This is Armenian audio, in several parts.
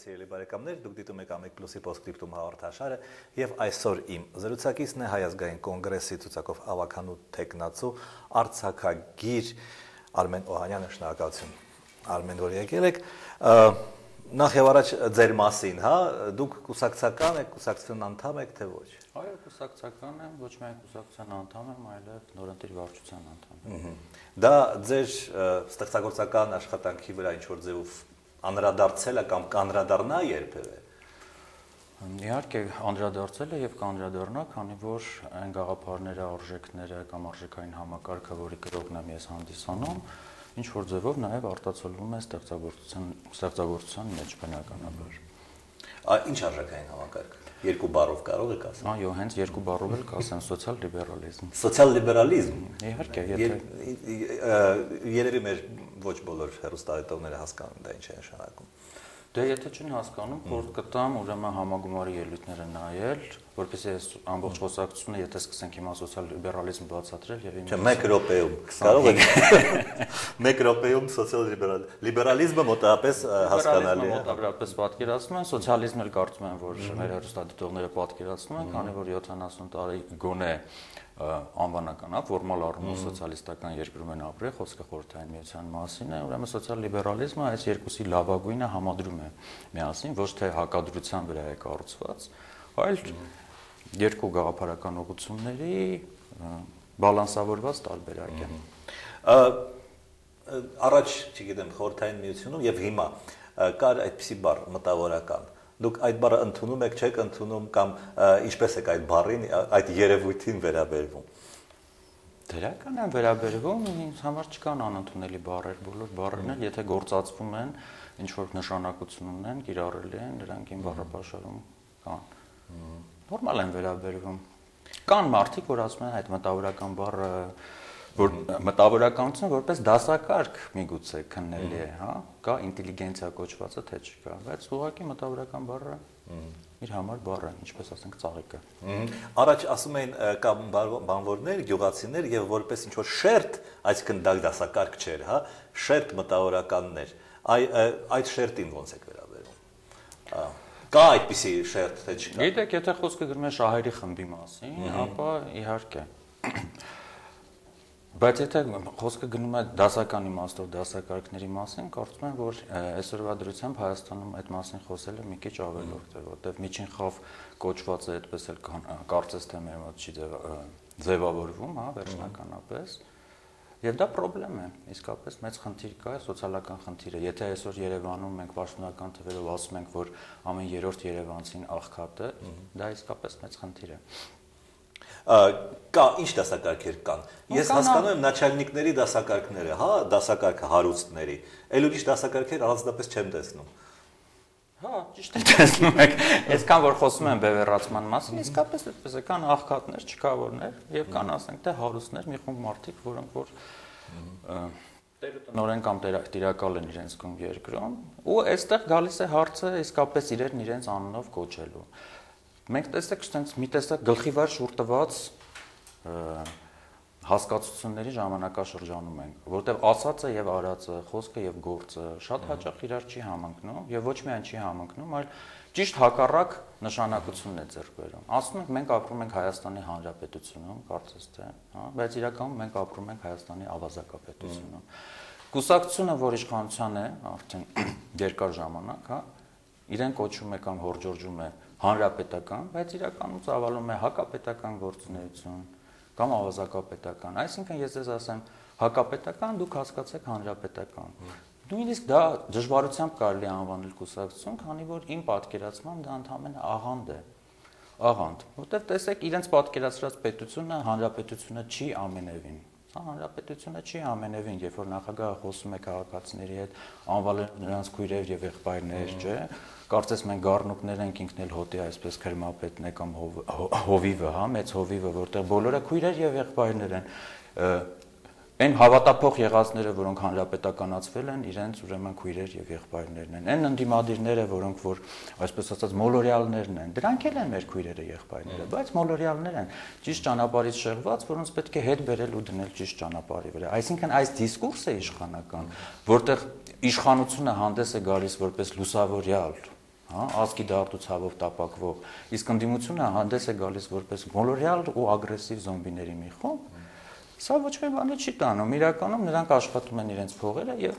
Սիրելի բարեկամներ, դուք դիտում եք Ամեկ+-ի Պոստսկրիպտում հաղորդաշարը եւ այսօր իմ զրուցակիցն է Հայ ազգային կոնգրեսի ցուցակով ավականու տեխնացու արձակագիր Արմեն Օհանյանը, շնորհակալություն Արմեն, որ եկել եք։ Նախ եւ առաջ ձեր մասին, հա, դուք կուսակցական եք, կուսակցության անդամ եք, թե ոչ։ Այո, կուսակցական եմ, ոչ միայն կուսակցության անդամ եմ, այլև նորընտիր վարչության անդամ եմ։ Դա ձեր ստեղծագործական աշխատանքի վրա ինչ որ ձևով անդրադարձել է կամ կանդրադառնա երբևէ։ Իհարկե անդրադարձել է եւ կանդրադառնա, քանի որ այն գաղափարները, արժեքները կամ արժեքային համակարգը, որի կրողն եմ ես հանդիսանում, ինչ որ ձևով նաեւ արտացոլվում է ստեղծագործության մեջ բնականաբար։ Ինչ արժեքային համակարգ։ Երկու բառով կարող եք ասել։ Այո, հենց երկու բառով էլ կասեմ՝ սոցիալ-լիբերալիզմ։ Սոցիալ-լիբերալիզմ։ Իհարկե, երևի մեր ոչ բոլոր հեռուստադիտողները հասկանում դա ինչ է նշանակում։ Դե եթե չեն հասկանում, փորձ կտամ ուրեմն համագումարի ելույթները նայել, որպեսզի այս ամբողջ խոսակցությունը, եթե սկսենք հիմա սոցիալ-լիբերալիզմ բացատրել եւ Չէ, 1 րոպեում կարող եք 1 րոպեում սոցիալ-լիբերալիզմը մոտավորապես հասկանալի է։ Մոտավորապես պատկերացնում են, սոցիալիզմն էլ կարծում եմ, որ մեր հեռուստադիտողները պատկերացնում են, քանի որ 70 տարի գոնե անվանական, ֆորմալ առումով սոցիալիստական երկրում են ապրել, խոսքը խորհրդային միության մասին է, ուրեմն սոցիալ-լիբերալիզմը այս երկուսի լավագույնը համադրում է միասին, ոչ թե հակադրության վրա է կառուցված, այլ երկու գաղափարական ուղղությունների բալանսավորված տարբերակ է։ Առաջ, չգիտեմ, խորհրդային միությունում եւ հիմա կար այդպիսի բառ մտավորական։ Դուք այդ բառը ընդունում եք, չեք ընդունում կամ ինչպես եք այդ բառին, այդ երևույթին վերաբերվում։ Դրական են վերաբերվում, ինձ համար չկան անընդունելի բառեր, բոլոր բառերն էլ եթե գործածվում են, ինչ որ նշանակություն ունեն, կիրառելի են, դրանք ին բառապաշարում կան։ Նորմալ են վերաբերվում։ Կան մարդիկ, որ ասում են այդ մտավորական բառը, որ մտավորականությունը որպես դասակարգ միգուցե քննելի է, հա, կա ինտելիգենցիա կոչվածը, թե չկա, բայց ուղղակի մտավորական բառը իր համար բառ է, ինչպես ասենք ծաղիկը։ Առաջ ասում էին կամ բանվորներ, գյուղացիներ եւ որպես ինչ որ շերտ, այսինքն դա դասակարգ չէր, հա, շերտ մտավորականներ։ Այդ շերտին ոնց եք վերաբերվում։ Կա այդպիսի շերտ, թե չկա։ Գիտեք, եթե խոսքը գնում է շահերի խմբի մասին, ապա իհարկե Բայց եթե խոսքը գնում է դասական իմաստով դասակարգների մասին, կարծում եմ, որ այսօրվա դրությամբ Հայաստանում այդ մասին խոսելը մի քիչ ավելորդ է, որտեղ միջին խավ կոչված է այդպես էլ կարծես թե մեր մոտ չի ձևավորվում, հա, վերջնականապես։ Եվ դա խնդրեմ է, իսկապես մեծ խնդիր կա, սոցիալական խնդիր է։ Եթե այսօր Երևանում մենք պաշտոնական թվերով ասում ենք, որ ամեն երրորդ երևանցին աղքատ է, դա իսկապես մեծ խնդիր է։ Կա ինչ դասակարգեր կան։ Ես հասկանում եմ начальникների դասակարգները, հա, դասակարգը հարուստների։ Էլ ուրիշ դասակարգեր առանձնապես չեմ տեսնում։ Հա, ճիշտ է տեսնում եք։ Այսքան որ խոսում են բևեռացման մասին, իսկապես այդպես է, կան աղքատներ, չքավորներ եւ կան ասենք թե հարուստներ, մի խումբ մարդիկ, որոնք որ տերուտնորեն կամ տիրակալ են իրենց երկրում, ու այստեղ գալիս է հարցը իսկապես իրենց անունով կոչելու։ Մենք տեսեք, մի տեսակ գլխիվար շուռ տված հասկացությունների ժամանակաշրջանում ենք, որտեղ ասածը եւ արածը, խոսքը եւ գործը շատ հաճախ իրար չի համընկնում եւ ոչ միայն չի համընկնում, այլ ճիշտ հակառակ նշանակությունն է ձեռք բերում։ Ասում ենք մենք ապրում ենք Հայաստանի Հանրապետությունում, կարծես թե, հա, բայց իրականում մենք ապրում ենք Հայաստանի Ավազակապետությունում։ Կուսակցությունը, որ իշխանության է արդեն երկար ժամանակ, հա, իրեն կոչում է կամ հորջորջում է հանրապետական, բայց իրականում ծավալում է հակապետական գործունեություն կամ ավազակապետական։ Այսինքն ես ձեզ ասեմ, հակապետական, դուք հասկացեք հանրապետական։ Նույնիսկ դա դժվարությամբ կարելի է անվանել կուսակցություն, քանի որ իմ պատկերացմամբ դա ընդհանրապես աղանդ է։ Աղանդ, որտեղ տեսեք, իրենց պատկերացրած պետությունը հանրապետությունը չի ամենևին։ Սա հանրապետությունը չի ամենևին, երբ որ նախագահը խոսում է քաղաքացիների հետ, անվանում նրանց քույրեր եւ եղբայրներ, չէ՞։ Կարծես մենք գառնուկներ ենք, ինքն էլ հոտի այսպես քրմապետն է կամ հովիվը, հա, մեծ հովիվը, որտեղ բոլորը քույրեր եւ եղբայրներ են։ Այն հավատափող եղածները, որոնք հանրապետականացվել են, իրենց ուրեմն քույրեր եւ եղբայրներն են։ Այն ընդդիմադիրները, որոնք որ այսպես ասած մոլորիալներն են, դրանք էլ են մեր քույրերը եղբայրները, բայց մոլորիալներ են, ճիշտ ճանապարհից շեղված, որոնց պետք է հետ բերել ու դնել ճիշտ ճանապարհի վրա։ Այսինքն այս դիսկուրսը իշխանական, որտեղ իշխանությունը հանդես է գալիս որպես լուսավորյալ, հա, ազգի դարտուցավով տապակվող, իսկ ընդդիմությունը հանդես է գալիս որպես մոլորյալ ու ագրեսիվ զոմբիների մի խումբ, սա ոչ մի բան չի տանում, իրականում նրանք աշխատում են իրենց փողերը եւ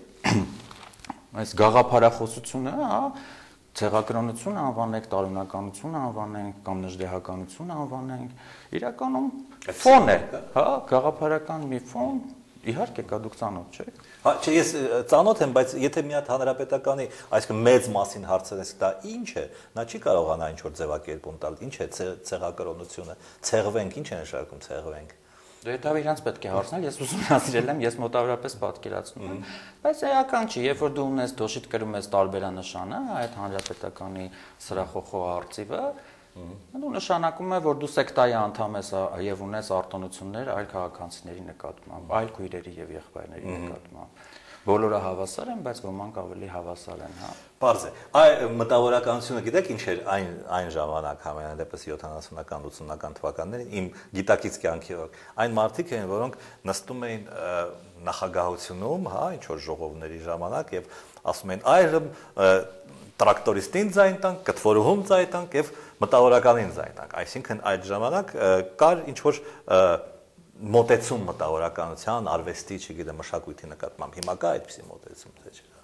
այս գաղափարախոսությունը, հա, ցեղակրոնություն անվանենք, տարօրինականություն անվանենք կամ նժդեհականություն անվանենք, իրականում ֆոն է, հա, գաղափարական մի ֆոն, իհարկե կա դուք ծանոթ չեք։ Հա, չէ, ես ծանոթ եմ, բայց եթե մի հատ հանրապետականի, այսինքն մեծ մասին հարցերես դա ինչ է, նա չի կարողանա ինչ որ ձևակերպում տալ, ինչ է ցեղակրոնությունը, ցեղվենք, ինչ է նշանակում ցեղվենք։ Դե դա իրանց պետք է հարցնել, ես ուսումնասիրել եմ, ես մոտավորապես պատկերացնում եմ, բայց էական չի, երբ որ դու ունես դոշիտ կրում ես տարբերանշանը, այդ հանրապետականի սրախոխո արծիվը, դու նշանակում է, որ դու սեկտայի անդամ ես եւ ունես արտոնություններ այլ քաղաքացիների նկատմամբ, այլ քույրերի եւ եղբայրների նկատմամբ։ Բոլորը հավասար են, բայց ոմանք ավելի հավասար են, հա։ Պարզ է։ Այ մտավորականությունը գիտեք ինչ էր այն ժամանակ համենայն դեպս 70-ական 80-ական թվականներին իմ գիտակից կյանքի օրոք։ Այն մարդիկ են, որոնք նստում էին նախագահությունում, հա, ինչ որ ժողովների ժամանակ եւ ասում են այրմ տրակտորիստին ձայն տանք, կտվորուհում ձայն տանք եւ մտավորականին ձայն տանք։ Այսինքն այդ ժամանակ կար ինչ որ մոտեցում մտավորականության, արվեստի, չգիտեմ, մշակույթի նկատմամբ։ Հիմա կա այդպիսի մոտեցում, թե չէ։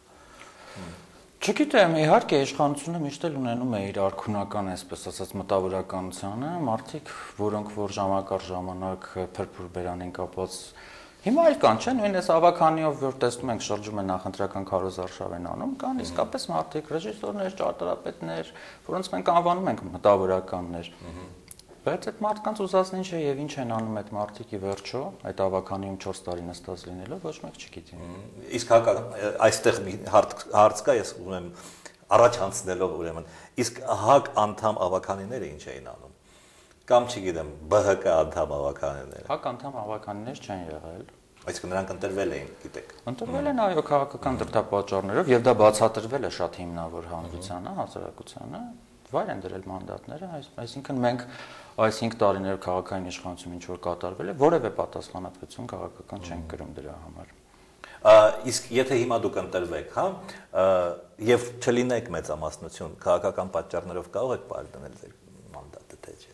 Չգիտեմ, իհարկե իշխանությունը միշտ էլ ունենում է իր արքունական, այսպես ասած, մտավորականությունը, մարդիկ, որոնք որ ժամակար ժամանակ փրփուր բերանին կապած հիմա էլ կան, չէ՞, նույն այս ավականիով որ տեսնում ենք շրջում է նախընտրական քարոզարշավ են անում, կան իսկապես մարդիկ, ռեժիսորներ, ճարտարապետներ, որոնց մենք անվանում ենք մտավորականներ։ Բայց այդ մարդկանց ուզածն ինչ է եւ ինչ են անում այդ մարդիկի վերջո, այդ ավականիում 4 տարի նստած լինելով, ոչ մեկ չգիտի։ Իսկ այստեղ մի հարց կա, ես ուզում եմ առաջ անցնելով ուրեմն, իսկ ՀԱԿ անդամ ավականիները ինչ էին անում։ Կամ չգիտեմ, ԲՀԿ անդամ ավականիները։ ՀԱԿ անդամ ավականիներ չեն եղել։ Այսինքն նրանք ընտրվել էին, գիտեք։ Ընտրվել են այո քաղաքական դրդապատճառներով եւ դա բացատրվել է շատ հիմնավոր հանրությանը, հասարակությանը, վայր են դրել մանդատները, այսինքն մենք այս 5 տարիներ քաղաքային իշխանություն ինչ որ կատարվել է, որևէ պատասխանատվություն քաղաքական չենք կրում դրա համար։ Իսկ եթե հիմա դուք ընտրվեք, հա, եւ չլինեք մեծամասնություն, քաղաքական պատճառներով կարող եք բար դնել ձեր մանդատը, թե չէ։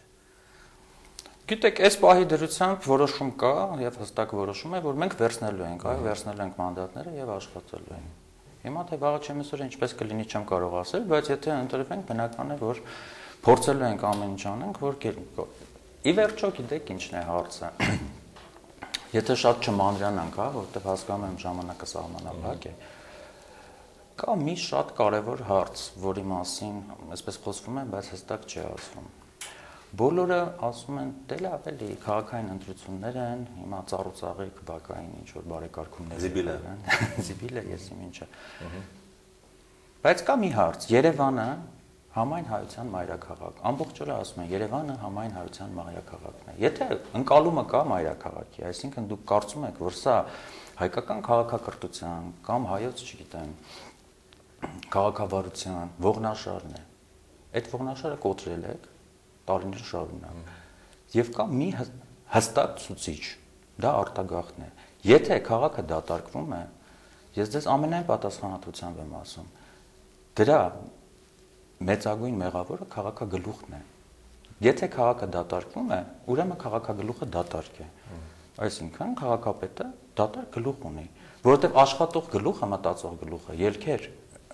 Գիտեք, այս պահի դրությամբ որոշում կա եւ հստակ որոշում է, որ մենք վերցնելու ենք, այո, վերցնելու ենք մանդատները եւ աշխատելու ենք։ Հիմա թե վաղը չեմ ասել ինչպես կլինի չեմ կարող ասել, բայց եթե ընտրվենք, բնական է, որ փորձելու ենք ամեն ինչ անենք, որ ի վերջո գիտեք ինչն է հարցը։ Եթե շատ չմանրանանք, հա, որովհետեւ հասկանում եմ ժամանակը սահմանափակ է։ Կա մի շատ կարևոր հարց, որի մասին այսպես խոսվում է, բայց հստակ չի ասվում։ Բոլորը ասում են, դե լավ էլի, քաղաքային ընտրություններ են, հիմա ծառուցաղիկ բակային ինչ որ բարեկարգումներ են։ Զիբիլը, ես իմ ինչը։ Բայց կա մի հարց, Երևանը համայն հայության մայրաքաղաք։ Ամբողջ օրը ասում են, Երևանը համայն հայության մայրաքաղաքն է։ Եթե ընկալումը կա մայրաքաղաքի, այսինքն դուք կարծում եք, որ սա հայկական քաղաքակրթության կամ հայոց, չգիտեմ, քաղաքավարության ողնաշարն է։ Այդ ողնաշարը կոտրել եք տարիներ շարունակ։ Եվ կա մի հստակ ցուցիչ, դա արտագաղթն է։ Եթե քաղաքը դատարկվում է, ես ձեզ ամենայն պատասխանատվությամբ եմ ասում, դրա մեծագույն մեղավորը քաղաքագլուխն է։ Եթե քաղաքը դատարկվում է, ուրեմն քաղաքագլուխը դատարկ է։ Այսինքն քաղաքապետը դատարկ գլուխ ունի, որովհետև աշխատող գլուխը, մտածող գլուխը ելքեր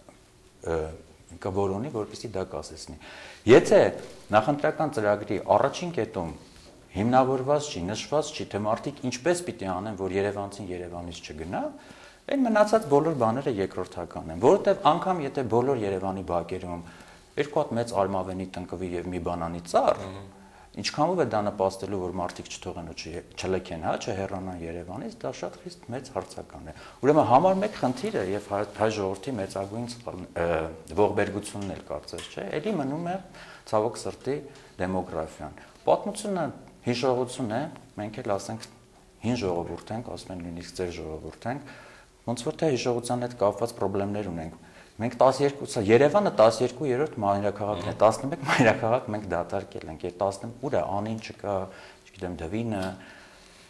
կորոնի, որպեսզի դա կասեցնի։ Եթե նախընտրական ծրագրի առաջին կետում հիմնավորված չի, նշված չի, թե մարդիկ ինչպես պիտի անեն, որ Երևանցին Երևանից չգնա, այն մնացած բոլոր բաները երկրորդական են, որովհետև անգամ եթե բոլոր Երևանի բակերում երկու հատ մեծ արմավենի տնկվի եւ մի բանանի ծառ, ինչքանով է դա նպաստելու, որ մարդիկ չթողեն ու չլքեն, հա, չհեռանան Երևանից, դա շատ խիստ մեծ հարցական է։ Ուրեմն համար մեկ խնդիրը եւ հայ ժողովրդի մեծագույն ողբերգությունն էլ կարծես, չէ, ելի մնում է ցավոք սրտի դեմոգրաֆիան։ Պատմությունը հիշողություն է, մենք էլ ասենք հին ժողովուրդ ենք, ասում են նույնիսկ ձեր ժողովուրդ ենք, ոնց որ թե հիշողության հետ կապված խնդիրներ ունենք։ Մենք 12 Երևանը 12-րդ մայրաքաղաքն է, 11 մայրաքաղաք մենք դատարկել ենք, եւ 10 ուր է Անին չկա, չգիտեմ Դվինը,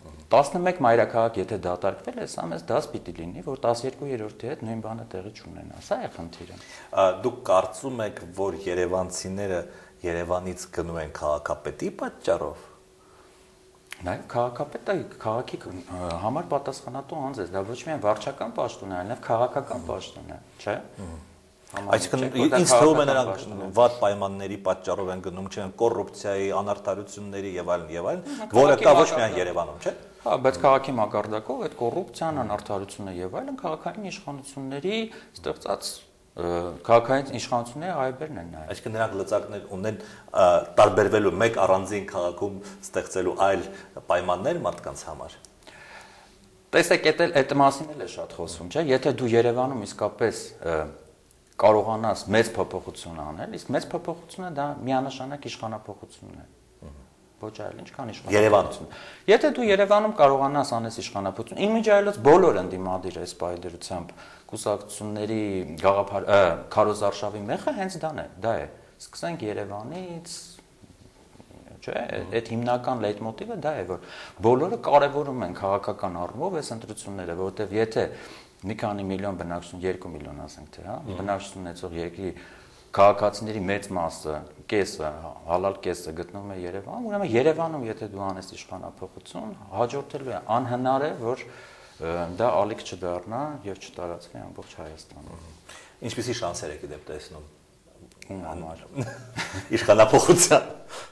11 մայրաքաղաք եթե դատարկվել է, սա մեզ դաս պիտի լինի, որ 12-րդի հետ նույն բանը տեղի չունենա։ Սա է խնդիրը։ Դուք կարծում եք, որ երևանցիները Երևանից գնում են քաղաքապետի պատճառով։ Նաև քաղաքապետը քաղաքի համար պատասխանատու անձ է, դա ոչ միայն վարչական պաշտոն է, այլև քաղաքական պաշտոն է, չէ՞։ Այսինքն ինձ թվում է նրանք վատ պայմանների պատճառով են գնում, չեն կոռուպցիայի, անարդարությունների եւ այլն, որը կա ոչ միայն Երևանում, չէ՞։ Հա, բայց քաղաքի մակարդակով այդ կոռուպցիան, անարդարությունը եւ այլն քաղաքային իշխանությունների ստեղծած քաղաքային իշխանությունների այբերն են նաեւ։ Այսինքն նրանք լծակներ ունեն տարբերվելու մեկ առանձին քաղաքում ստեղծելու այլ պայմաններ մարդկանց համար։ Տեսեք, այդ մասին էլ է շատ խոսվում, չէ՞։ Եթե դու Երևանում իսկապես կարողանաս մեծ փոփոխություն անել, իսկ մեծ փոփոխությունը դա միանշանակ իշխանափոխությունն է։ Ոչ այլ ինչքան իշխանափոխություն։ Եթե դու Երևանում կարողանաս անես իշխանափոխություն, իմիջիայլոց բոլոր ընդդիմադիր այս պայդրությամբ կուսակցությունների գաղափար քարոզարշավի մեխը հենց դա է։ Սկսենք Երևանից, չէ՞, այդ հիմնական լեյտմոտիվը դա է, որ բոլորը կարևորում են քաղաքական առումով այս ընտրությունները, որովհետև եթե մի քանի միլիոն բնակչություն, 2 միլիոն ասենք թե, հա, բնակչություն ունեցող երկրի քաղաքացիների մեծ մասը, կեսը, հալալ կեսը գտնվում է Երևանում, ուրեմն Երևանում եթե դու անես իշխանափոխություն, հաջորդելու է անհնար է, որ դա ալիք չդառնա եւ չտարածվի ամբողջ Հայաստանում։ Ինչպիսի շանսեր եք դեպ տեսնում ում համար իշխանափոխության։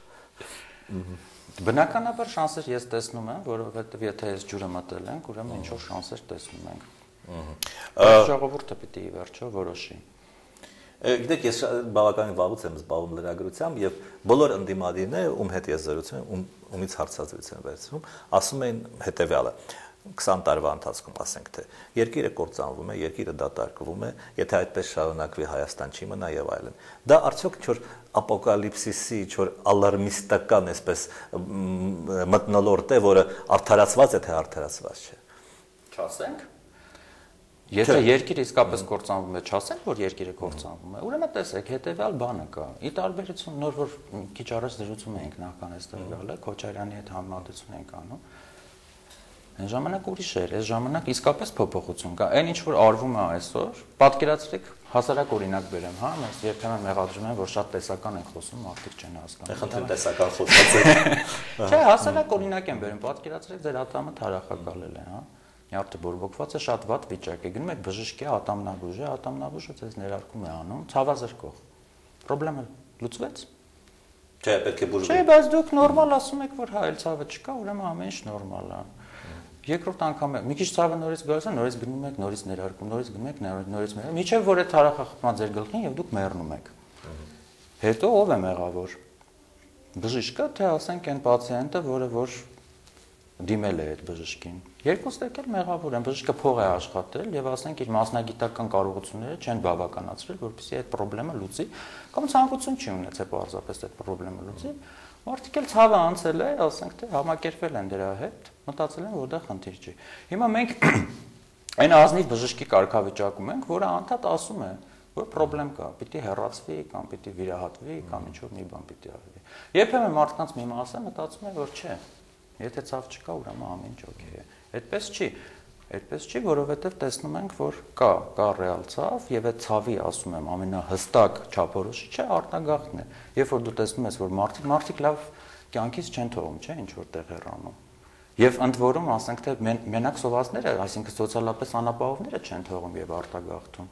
Բնականաբար շանսեր ես տեսնում եմ, որովհետեւ եթե այս ջուրը մտել ենք, ուրեմն ինչ որ շանսեր տեսնում ենք։ Ժողովուրդը պիտի վերջո որոշի։ Գիտեք, ես բավականին վաղուց եմ զբաղվում լրագրությամբ եւ բոլոր ընդդիմադիրները, ում հետ ես զրուցում եմ, ումից հարցազրույց եմ վերցնում, ասում են հետեւյալը. 20 տարվա ընթացքում ասենք թե երկիրը կործանվում է, երկիրը դատարկվում է, եթե այդպես շարունակվի Հայաստան չի մնա եւ այլն։ Դա արդյոք ինչ որ ապոկալիպսիսի, ինչ որ ալարմիստական այսպես մթնոլորտ է, որը արդարացված է թե արդարացված չէ։ Չասենք։ Եթե երկիրը իսկապես կործանվում է, չասենք, որ երկիրը կործանվում է, ուրեմն տեսեք, հետեւյալ բանը կա։ Ի տարբերություն նոր որ քիչ առաջ զրուցում էինք նախքան այստեղ գալը, Քոչարյանի հետ համեմատություն ենք անում։ Այն ժամանակ ուրիշ էր, այս ժամանակ իսկապես փոփոխություն կա։ Այն ինչ որ արվում է այսօր, պատկերացրեք, հասարակ օրինակ բերեմ, հա, մենք երբեմն մեղադրում են, որ շատ տեսական ենք խոսում, մարդիկ չեն հասկանում։ Խնդրեմ տեսական խոսացեք։ Չէ, հասարակ օրինակ եմ բերեմ, պատկերացրեք, ձեր ատամը թարախակալել է, հա։ Նյարդը բորբոքված է, շատ վատ վիճակ է, գնում եք բժշկի ատամնաբուժը, ատամնաբուժը ձեզ ներարկում է անում, ցավազրկող։ Պրոբլեմը լուծվեց։ Չէ, պետք է բուժվի։ Չէ, բայց դուք նորմալ ասում եք, որ հա, այլ ցավը չկա, ուրեմն ամեն ինչ նորմալ է։ Երկրորդ անգամ մի քիչ ցավը նորից գալիս է, նորից գնում եք, նորից ներարկում, նորից գնում եք, նորից մեռնում, միջև որ է թարախախտման ձեր գլխին եւ դուք մեռնում եք։ Հետո ով է մեղավոր։ Բժիշկը, թե ասենք այն պացիենտը, որը որ դիմել է այդ բժշկին։ Երկուսն էլ մեղավոր են, բժիշկը փող է աշխատել եւ ասենք իր մասնագիտական կարողությունները չեն բավականացրել, որպեսզի այդ խնդրեմը լուծի, կամ ցանկություն չի ունեցել պարզապես այդ խնդրեմը լուծի։ Մարդիկ էլ ցավը անցել է, ասենք թե համակերպվել են դրա հետ, մտածել են, որ դա խնդիր չի։ Հիմա մենք այն ազնիվ բժշկի կարգավիճակում ենք, որը անդադ ասում է, որ խնդրեմ կա, պիտի հեռացվի կամ պիտի վիրահատվի կամ ինչ որ մի բան պիտի արվի։ Երբեմն մարդկանց մի մասը մտածում է, որ չէ, եթե ցավ չկա, ուրեմն ամեն ինչ օքեյ է։ Այդպես չի։ Այդպես չի, որովհետև տեսնում ենք, որ կա ռեալ ցավ եւ այդ ցավի, ասում եմ, ամենահստակ չափորոշիչը արտագաղթն է։ Երբ որ դու տեսնում ես, որ մարդիկ լավ կյանքից չեն թողում, չէ, ինչ որ տեղ հեռանում։ Եվ ընդ որում, ասենք թե մենակ սովածները, այսինքն սոցիալապես անապահովները չեն թողում եւ արտագաղթում։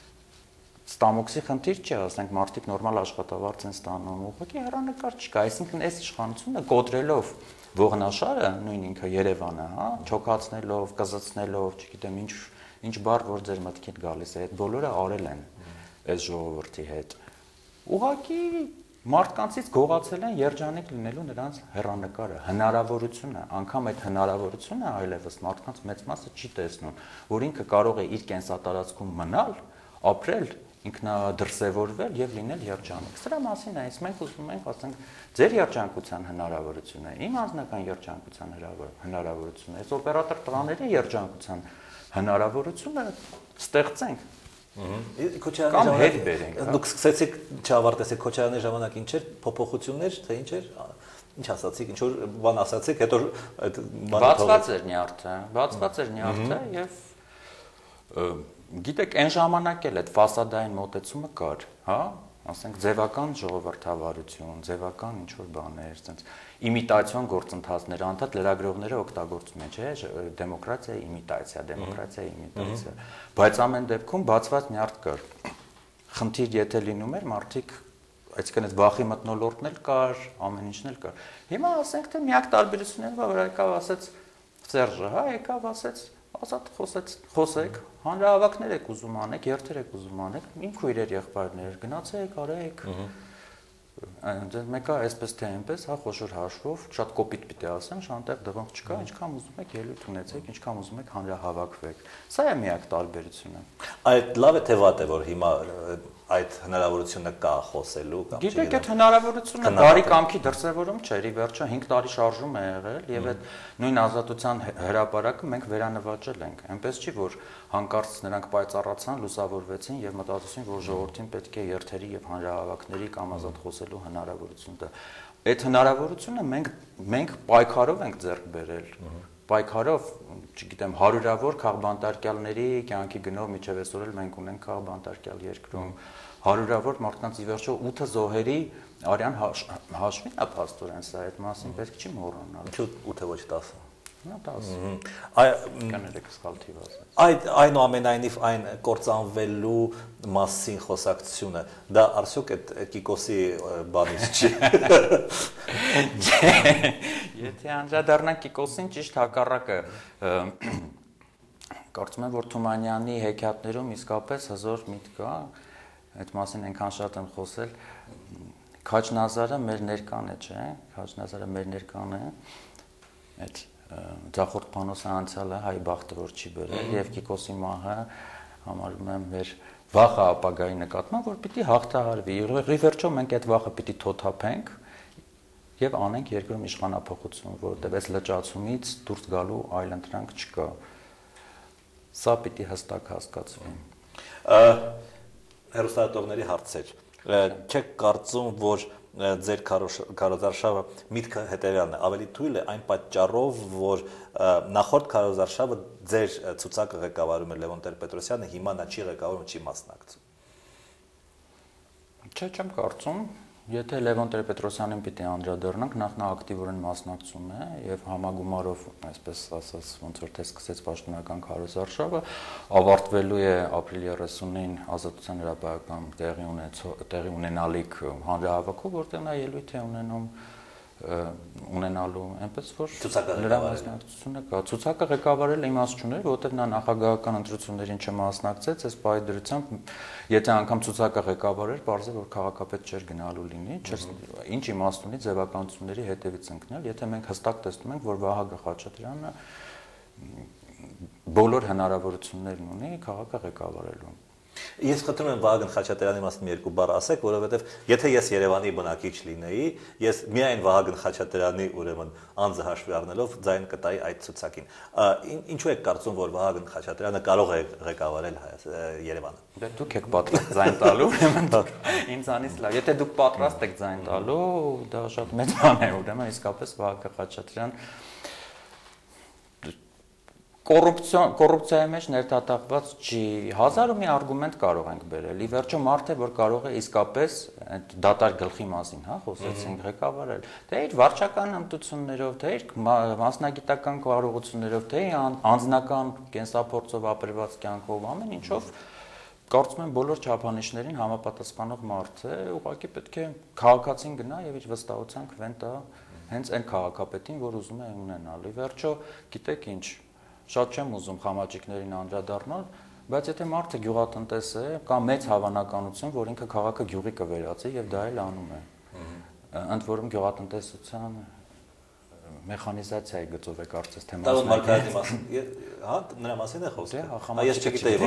Ստամոքսի խնդիր չի, ասենք մարդիկ նորմալ աշխատավարձ են ստանում, ուղղակի հեռանկար չկա, այսինքն այս իշխանությունը կոտրելով ողնաշարը, նույն ինքը Երևանը, հա, չոքացնելով, կզծնելով, չգիտեմ ինչ բառ որ ձեր մտքին գալիս է, այդ բոլորը արել են այս ժողովրդի հետ։ Ուղղակի մարդկանցից գողացել են երջանիկ լինելու նրանց հեռանկարը, հնարավորությունը, անգամ այդ հնարավորությունը այլևս մարդկանց մեծ մասը չի տեսնում, որ ինքը կարող է իր կենսատարածքում մնալ, ապրել, ինքնադրսևորվել եւ լինել երջանիկ։ Սրա մասին է, մենք ուզում ենք, ասենք, ձեր երջանկության հնարավորությունը, իմ անձնական երջանկության հնարավորությունը, այս օպերատոր տղաների երջանկության հնարավորությունը ստեղծենք։ Կամ հետ բերենք։ Դուք սկսեցիք չավարտեցիք Քոչարյանի ժամանակ ինչ էր փոփոխություններ, թե ինչ էր։ Ինչ ասացիք, ինչ որ բան ասացիք, հետո այդ բացված էր նյարդը եւ գիտեք, այն ժամանակ էլ այդ ֆասադային մոտեցումը կար, հա, ասենք ձևական ժողովրդավարություն, ձևական ինչ որ բաներ, այդպես իմիտացիոն գործընթացներ, անդադ լրագրողները օգտագործում են, չէ՞, դեմոկրատիա, իմիտացիա, բայց ամեն դեպքում բացված նյարդ կար։ Խնդիր եթե լինում էր, մարդիկ այսինքն այդ վախի մթնոլորտն էլ կար, ամեն ինչն էլ կար։ Հիմա ասենք թե միակ տարբերությունն որ եկավ ասեց Սերժը, հա, եկավ ասեց, ազատ խոսեք, հանրահավաքներ եք ուզում անեք, երթեր եք ուզում անեք, իմ քույրեր եղբայրներ, գնացեք, արեք։ Մեկը այսպես թե այնպես, հա, խոշոր հաշվով, շատ կոպիտ պիտի ասեմ, շանտեղ դվանք չկա, ինչքան ուզում եք ելույթ ունեցեք, ինչքան ուզում եք հանրահավաքվեք։ Սա է միակ տարբերությունը։ Այդ լավ է թե վատ է, որ հիմա այդ հնարավորությունը կա խոսելու կամ գիտեք այդ հնարավորությունը բարի կամքի դրսևորում չէ, ի վերջո 5 տարի շարժում է եղել եւ այդ նույն ազատության հրապարակը մենք վերանվաճել ենք։ Այնպես չի որ հանկարծ նրանք պայծառացան, լուսավորվեցին եւ մտածեցին որ ժողովրդին պետք է երթերի եւ հանրահավաքների կամ ազատ խոսելու հնարավորություն տա։ Այդ հնարավորությունը մենք պայքարով ենք ձեռք բերել։ Պայքարով, չգիտեմ, հարյուրավոր քաղբանտարկյալների կյանքի գնով միջև այսօր էլ մենք ունենք քաղբանտարկյալ երկրում, հարյուրավոր մարդկանց ի վերջո 8 զոհերի արյան հաշվին է փաստորեն սա, այդ մասին պետք չի մոռանալ։ Ինչու 8-ը ոչ 10-ը։ Նա 10։ Կաներեք սխալ թիվ ասած։ Այնուամենայնիվ այն կործանվելու մասին խոսակցությունը, դա արդյոք այդ Կիկոսի բանից չի։ Եթե անդրադառնանք Կիկոսին, ճիշտ հակառակը, կարծում եմ որ Թումանյանի հեքիաթներում իսկապես հզոր միտք կա, այդ մասին այնքան շատ եմ խոսել, Քաչնազարը մեր ներկան է, չէ՞, Քաչնազարը մեր ներկան է, այդ Ձախորդ Պանոսը անցյալը հայ բախտը որ չի բերել եւ Կիկոսի մահը համարում եմ մեր վախը ապագայի նկատմամբ որ պիտի հաղթահարվի։ Ի վերջո մենք այդ վախը պիտի թոթափենք եւ անենք երկրում իշխանապողություն, որովհետեւ այս լճացումից դուրս գալու այլ ընտրանք չկա։ Սա պիտի հստակ հասկացվի։ Հերոստատողների հարցեր։ Չեք կարծում, որ ձեր քարոզարշավը միտքը հետևյալն է, ավելի թույլ է այն պատճառով, որ նախորդ քարոզարշավը ձեր ցուցակը ղեկավարում է Լևոն Տեր-Պետրոսյանը, հիմա նա չի ղեկավարում, չի մասնակցում։ Չէ, չեմ կարծում, եթե Լևոն Տեր-Պետրոսյանին պիտի անդրադառնանք, նախ նա ակտիվորեն մասնակցում է եւ համագումարով, այսպես ասած, ոնց որ թե սկսեց պաշտոնական քարոզարշավը, ավարտվելու է ապրիլի 30-ին Ազատության հրապարակում տեղի ունենալիք հանրահավաքով, որտեղ նա ելույթ է ունենալու, այնպես որ նրա մասնակցությունը կա։ Ցուցակը ղեկավարել իմաստ չուներ, որովհետև նա նախագահական ընտրություններին չմասնակցեց, այս պայդրությամբ, եթե անգամ ցուցակը ղեկավարեր, պարզ է, որ քաղաքապետ չէր գնալու լինի, ինչ իմաստ ունի ձևականությունների հետևից ընկնել, եթե մենք հստակ տեսնում ենք, որ Վահագն Խաչատրյանը բոլոր հնարավորություններն ունի քաղաքը ղեկավարելու։ Ես խնդրում եմ Վահագն Խաչատրյանի մասին մի երկու բառ ասեք, որովհետև եթե ես Երևանի բնակիչ լինեի, ես միայն Վահագն Խաչատրյանի ուրեմն անձը հաշվի առնելով ձայն կտայի այդ ցուցակին։ Ինչու եք կարծում, որ Վահագն Խաչատրյանը կարող է ղեկավարել Երևանը։ Դե դուք եք պատրաստ ձայն տալու, ուրեմն ինձանից լավ։ Եթե դուք պատրաստ եք ձայն տալու, դա շատ մեծ բան է, ուրեմն իսկապես Վահագն Խաչատրյան Կոռուպցիայի մեջ ներդատակված չի, հազար ու մի արգումենտ կարող ենք բերել, ի վերջո մարդ է, որ կարող է իսկապես դատարկ գլխի մասին, հա, խոսեցինք ղեկավարել, թե իր վարչական հմտություններով, թե իր մասնագիտական կարողություններով, թե անձնական կենսափորձով ապրված կյանքով, ամեն ինչով կարծում եմ բոլոր չափանիշներին համապատասխանող մարդ է, ուղղակի պետք է քաղաքացին գնա եւ իր վստահության քվեն տա հենց այն քաղաքապետին, որ ուզում է ունենալ, ի վերջո գիտեք ինչ Շատ չեմ ուզում խամաճիկներին անդրադառնալ, բայց եթե մարդը գյուղատնտես է, կա մեծ հավանականություն, որ ինքը քաղաքը գյուղի կվերածի եւ դա էլ անում է։ Ընդ որում գյուղատնտեսության մեխանիզացիայի գծով է կարծես թե Տարոն Մարգարյանի մասին, հա, նրա մասին է խոսքը։ Ես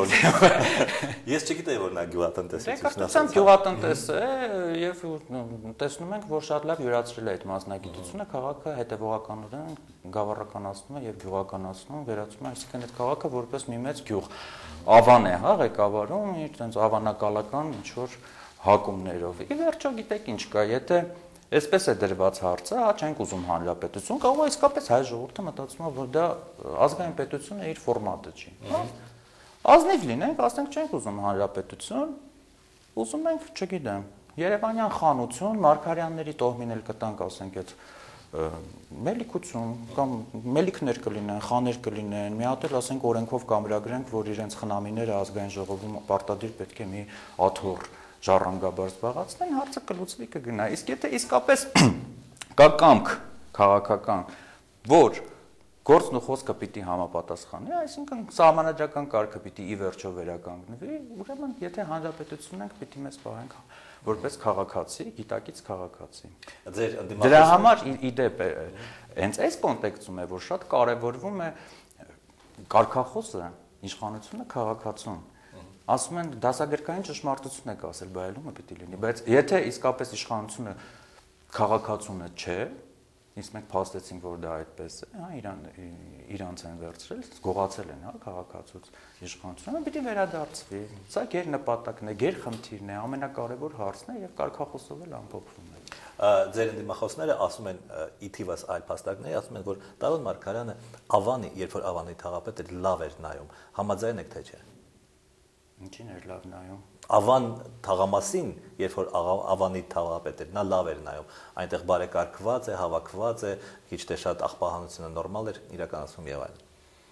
չգիտեի, որ նա գյուղատնտեսություն է։ Գյուղատնտես է եւ տեսնում ենք, որ շատ լավ յուրացրել է այդ մասնագիտությունը, քաղաքը հետեւողականորեն գավառականացնում է եւ գյուղականացնում, վերածում է, այսինքն այդ քաղաքը որպես մի մեծ գյուղ ավան է, հա, ղեկավարում իր այնց ավանակալական ինչ որ հակումներով։ Ի վերջո գիտեք ինչ կա, եթե այսպես է դրված հարցը, հա, չենք ուզում հանրապետություն, կարող է իսկապես հայ ժողովուրդը մտածում է, որ դա ազգային պետությունը իր ֆորմատը չի, հա։ Ազնիվ լինենք, ասենք չենք ուզում հանրապետություն, ուզում ենք, չգիտեմ, Երևանյան խանություն, Մարգարյանների տոհմին էլ կտանք, ասենք այդ մելիքություն կամ մելիքներ կլինեն, խաներ կլինեն, մի հատ էլ ասենք օրենքով կամրագրենք, որ իրենց խնամիները ազգային ժողովում պարտադիր պետք է մի աթոռ ժառանգաբար զբաղացնեն, հարցը կլուծվի կգնա։ Իսկ եթե իսկապես կա կամք քաղաքական, որ գործն ու խոսքը պիտի համապատասխանի, այսինքն սահմանադրական կարգը պիտի ի վերջո վերականգնվի, ուրեմն եթե հանրապետություն ենք, պիտի մեզ պահենք որպես քաղաքացի, գիտակից քաղաքացի։ Դրա համար իդեպ հենց այս կոնտեքստում է, որ շատ կարևորվում է կարգախոսը, իշխանությունը, քաղաքացուն։ Ասում են դասագրքային ճշմարտություն եք ասել, բայելումը պիտի լինի, բայց եթե իսկապես իշխանությունը քաղաքացունը չէ, իսկ մենք փաստեցինք, որ դա այդպես է, հա, իրանց են վերցրել, գողացել են, հա, քաղաքացուց իշխանությունը, պիտի վերադարձվի։ Սա գեր նպատակն է, գեր խնդիրն է, ամենակարևոր հարցն է եւ կարգախոսով էլ ամփոփվում է։ Ձեր ընդդիմախոսները ասում են ի թիվս այլ փաստարկների, ասում են, որ Տարոն Մարգարյանը Ավանի, երբ որ Ավանի թաղապետը լավ էր նայում, համաձայն եք թե չէ։ Ինչին էր լավ նայում։ Ավան թաղամասին, երբ որ Ավանի թաղապետ էր, նա լավ էր նայում։ Այնտեղ բարեկարգված է, հավաքված է, քիչ թե շատ աղբահանությունը նորմալ էր իրականացվում եւ այլն։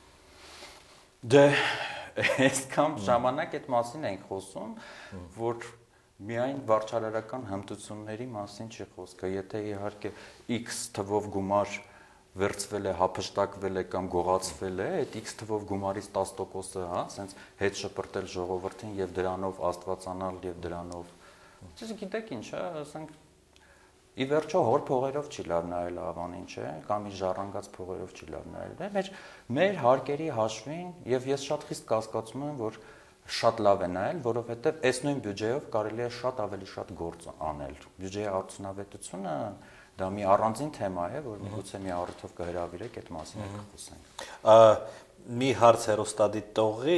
Դե այսքան ժամանակ այդ մասին ենք խոսում, որ միայն վարչարարական հմտությունների մասին չի խոսքը, եթե իհարկե X թվով գումար վերցվել է, հափշտակվել է կամ գողացվել է, այդ X թվով գումարից 10%-ը, հա, ասենց հետ շպրտել ժողովրդին եւ դրանով աստվածանալ եւ դրանով։ Դες գիտեք ինչ, հա, ասենք ի վերջո հոր փողերով չի լավ նայել Ավանին, չէ, կամ իր ժառանգած փողերով չի լավ նայել։ Մեր հարկերի հաշվին եւ ես շատ խիստ կասկածում եմ, որ շատ լավ է նայել, որովհետեւ այս նույն բյուջեով կարելի է շատ ավելի շատ գործ անել։ Բյուջեի արդյունավետությունը դա մի առանձին թեմա է, որ միգուցե մի առիթով կհրավիրեք այդ մասին խոսենք։ Մի հարց հերոստատիտողի,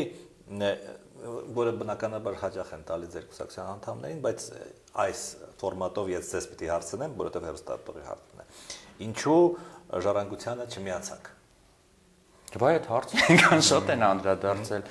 որը բնականաբար հաճախ են տալիս ձեր կուսակցության անդամներին, բայց այս ֆորմատով ես ձեզ պիտի հարցնեմ, որովհետև հերոստատիտողի հարցն է։ Ինչու ժառանգությանը չմիացաք։ Բայց այդ հարցը ինքան շատ են անդրադարձել։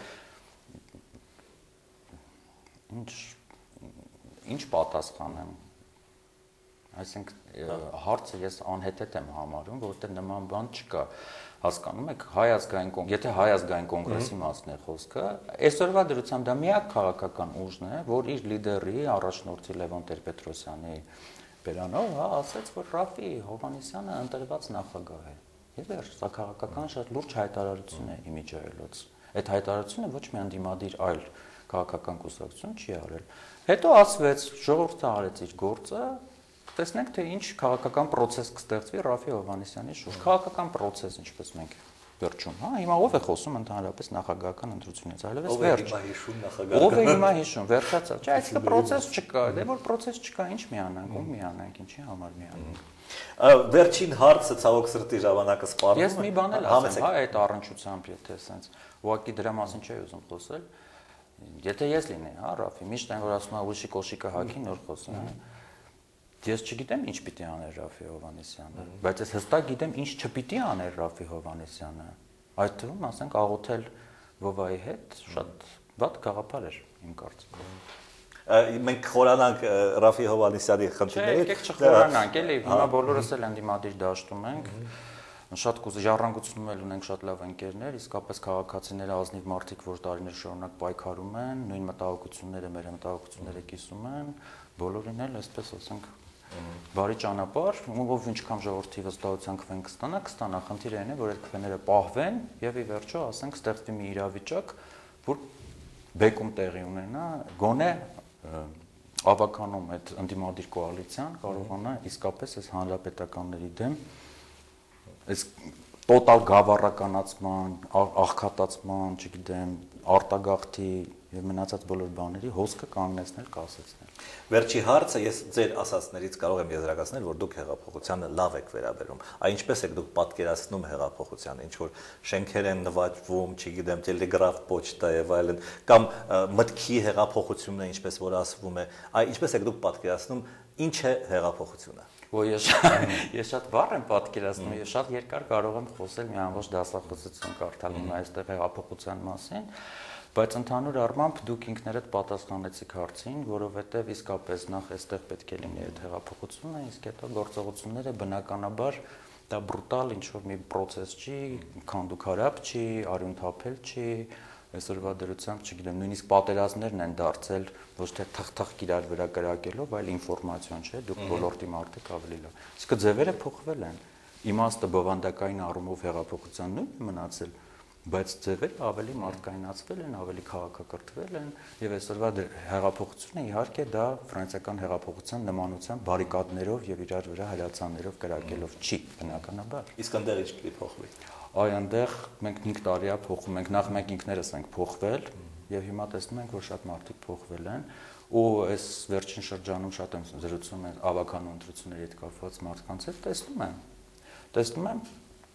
Ինչ պատասխանեմ։ Այսինքն հարցը ես անհետետ եմ համարում, որովհետև նման բան չկա։ Հասկանում եք, եթե Հայ ազգային կոնգրեսի մասն է խոսքը, այսօրվա դրությամբ դա միակ քաղաքական ուժն է, որ իր լիդերի, առաջնորդի Լևոն Տեր-Պետրոսյանի բերանով, հա, ասաց, որ Ռաֆի Հովհաննիսյանը ընտրված նախագահ է։ Եվ սա քաղաքական շատ լուրջ հայտարարություն է իմիջայելոց։ Այդ հայտարարությունը ոչ մի անդիմադիր այլ քաղաքական կուսակցություն չի արել։ Հետո ասվեց, ժողովուրդը արեց իր գործը, տեսնենք թե ինչ քաղաքական process կստեղծվի Ռաֆի Հովհաննիսյանի շուրջ։ Քաղաքական process, ինչպես մենք վերջում, հա, հիմա ով է խոսում ընդհանրապես նախագահական ընտրությունից, այլևս վերջ։ Ով է հիմա հիշում, վերջացավ։ Չէ, այսինքն process չկա, դե որ process չկա, ինչ միանանք, ում միանանք, ինչի համար միանանք։ Վերջին հարցը ցավոք սրտի ժամանակը սպառնում է։ Ես մի բան էլ ասեմ, հա, այդ առնչությամբ, եթե sense ուղղակի դրա մասին չէի ուզում խոսել։ Եթե ես լինեի, հա, Ռաֆի, միշտ այն որ ասում եմ ուրիշի կոշիկը հագի նոր խոսում։ Ես չգիտեմ ինչ պիտի աներ Ռաֆի Հովհաննիսյանը, բայց ես հստակ գիտեմ ինչ չպիտի աներ Ռաֆի Հովհաննիսյանը։ Այդ թվում, ասենք, աղոթել Վովայի հետ շատ վատ գաղափար էր իմ կարծիքով։ Մենք խորանանք Ռաֆի Հովհաննիսյանի խնդիրների։ Չէ, եկեք չխորանանք, էլի, հիմա բոլորս էլ ընդդիմադիր դաշտում ենք։ Շատ ժառանգությունում էլ ունենք շատ լավ ընկերներ, իսկապես քաղաքացիները ազնիվ մարդիկ, որ տարիներ շարունակ պայքարում են, նույն մտահոգությունները մեր մտահոգությունները կիսում են, բոլորին էլ այսպես ասենք բարի ճանապարհ, ով ինչքան ժողովրդի վստահության քվեն կստանա, խնդիրը այն է, որ այդ քվեները պահվեն եւ ի վերջո, ասենք, ստեղծվի մի իրավիճակ, որ բեկում տեղի ունենա, գոնե ավականում այդ ընդդիմադիր կոալիցիան կարողանա իսկապես այս հանրապետականների դեմ այս տոտալ գավառականացման, աղքատացման, չգիտեմ, արտագաղթի եւ մնացած բոլոր բաների հոսքը կանգնեցնել, կասեցնել։ Վերջի հարցը ես ձեր ասածներից կարող եմ եզրակացնել, որ դուք հեղափոխությանը լավ եք վերաբերում։ Այ ինչպես եք դուք պատկերացնում հեղափոխությանը, ինչ որ շենքեր են նվաճվում, չգիտեմ, տելեգրաֆ պոչտա եւ այլն, կամ մտքի հեղափոխությունն է, ինչպես որ ասվում է։ Այ ինչպես եք դուք պատկերացնում, ինչ է հեղափոխությունը։ Ես շատ վառ եմ պատկերացնում, ես շատ երկար կարող եմ խոսել մի ամբողջ դասախոսություն կարդալ այստեղ հեղափոխության մասին, բայց ընդհանուր առմամբ դուք ինքներդ պատասխանեցիք հարցին, որովհետև իսկապես նախ այստեղ պետք է լինի այդ հեղափոխությունը, իսկ հետո գործողությունները բնականաբար դա բրուտալ ինչ-որ մի process չի, քանդուքարապ չի, արյուն թափել չի, այսօրվա դրությամբ, չգիտեմ, նույնիսկ պատերազմներն են դարձել ոչ թե թղթ իրար վրա կրակելով, այլ ինֆորմացիոն չէ, դուք ոլորտի մարդիկ ավելի լավ։ Իսկ ձևերը փոխվել են։ Իմաստը բովանդակային առումով հեղափոխության նույնն մնացել, բայց ձևերը ավելի մարդկայնացվել են, ավելի քաղաքակրթվել են, եւ այսօրվա հեղափոխությունը իհարկե դա ֆրանսիական հեղափոխության նմանության բարիկադներով եւ իրար վրա հրացաններով կրակելով չի, բնականաբար։ Իսկ այնտեղ ինչ պիտի փոխվի։ Այ այնտեղ մենք 5 տարի է փոխում ենք, նախ մենք ինքներս ենք փոխվել եւ հիմա տեսնում ենք, որ շատ մարդիկ փոխվել են ու այս վերջին շրջանում շատ եմ զրուցում ավականու ընտրությունների հետ կապված մարդկանց հետ, տեսնում եմ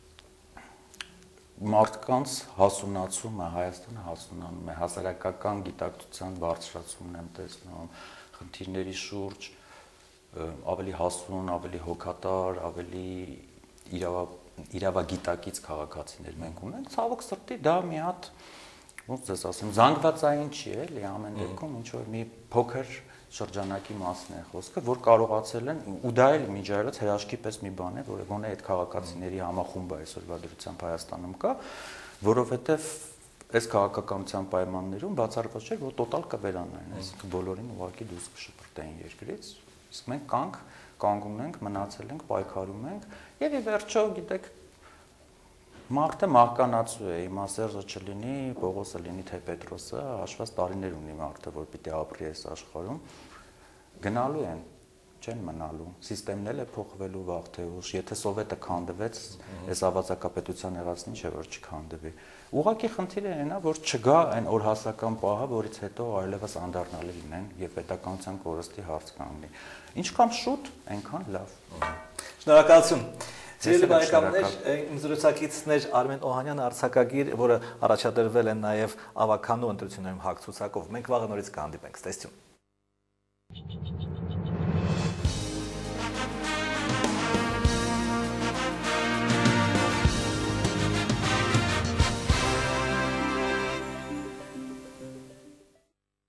մարդկանց հասունացումը, Հայաստանը հասունանում է, հասարակական գիտակցության բարձրացումն եմ տեսնում, խնդիրների շուրջ ավելի հասուն, ավելի հոգատար, ավելի իրավագիտակից քաղաքացիներ մենք ունենք, ցավոք սրտի դա մի հատ, ոնց ես ասեմ, զանգվածային չի էլի, ամեն դեպքում ինչ որ մի փոքր շրջանակի մասն է խոսքը, որ կարողացել են, ու դա էլ միջայլոց հրաշքի պես մի բան է, որը գոնե այդ քաղաքացիների համախումբը այսօրվա դրությամբ Հայաստանում կա, որովհետև այս քաղաքականության պայմաններում բացառված չէ, որ տոտալ կվերանային, այսինքն բոլորին ուղղակի դուրս կշպրտեին երկրից, իսկ մենք կանգուն ենք, մնացել ենք, պայքարում ենք, եւ ի վերջո, գիտեք, մարդը մահկանացու է, հիմա Սերժը չլինի, Պողոսը լինի, թե Պետրոսը, հաշված տարիներ ունի մարդը, որ պիտի ապրի այս աշխարհում, գնալու են, չեն մնալու, սիստեմն էլ է փոխվելու վաղ թե ուշ, եթե սովետը քանդվեց, այս ավազակապետության եղածն ինչ է, որ չքանդվի։ Ուղղակի խնդիրը այնա, որ չգա այն օրհասական պահը, որից հետո այլևս անդառնալի լինեն եւ պետականության կորստի հարց կանգնի։ Ինչքան շուտ, այնքան լավ։ Շնորհակալություն։ Սիրելի բարեկամներ, իմ զրուցակիցն էր Արմեն Օհանյանը, արձակագիր, որը առաջադրվել է նաև ավականու ընտրություններում հագցուցակով։ Մենք վաղը նորից կհանդիպենք։ Ստեսություն։